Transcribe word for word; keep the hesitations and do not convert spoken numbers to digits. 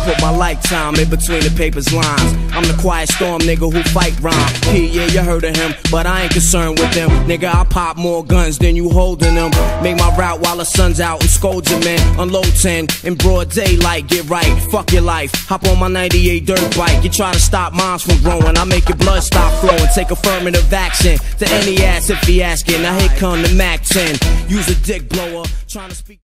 put my lifetime in between the paper's lines. I'm the quiet storm nigga who fight rhyme. P, yeah, you heard of him, but I ain't concerned with them. Nigga, I pop more guns than you holding them. Make my route while the sun's out and scold your man. Unload ten in broad daylight, get right, fuck your life. Hop on my ninety-eight dirt bike. You try to stop mines from growing, I make your blood stop flowing. Take affirmative action to any ass if he asking. Now here come the Mac ten. Use a dick blower, trying to speak.